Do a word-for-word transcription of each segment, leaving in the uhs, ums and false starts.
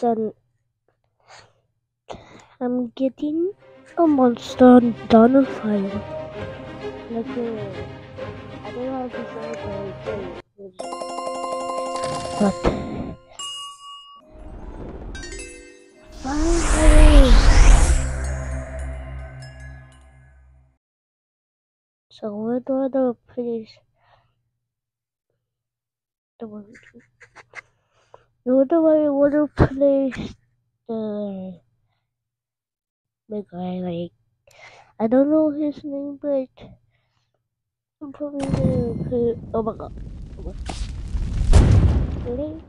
Listen, I'm getting a monster done fire. Like, uh, I don't know how to say it, but, but finally. So where do I do place the one? Where do I want to place the the guy? Like, I don't know his name, but I'm probably gonna put. Oh my god! Oh my god. Really?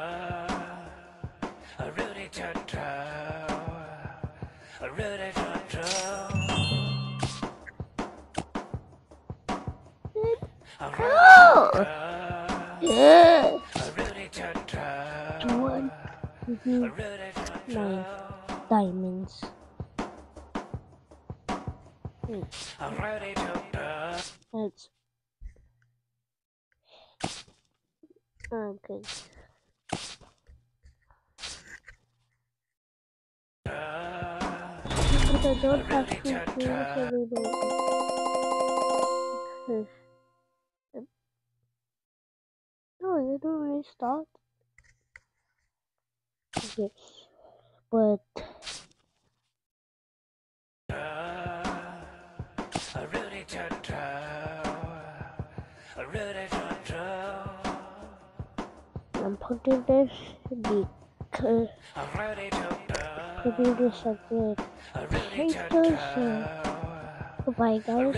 Oh! Yeah! One, mm-hmm. Nine diamonds. Hmm. That's okay. But I don't have to do everybody. No, you don't restart. Okay, but I'm putting this because putting this at the haters. So goodbye, guys.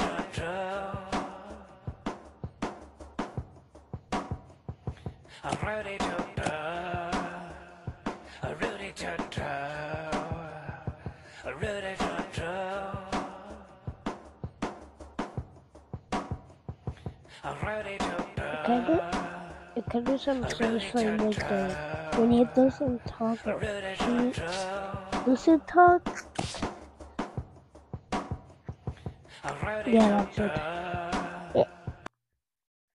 I'm ready to go. I'm ready to go. I'm ready to go. I'm ready to go. Can do, you can do some satisfying like that. When he doesn't talk, he doesn't talk. Yeah, that's it.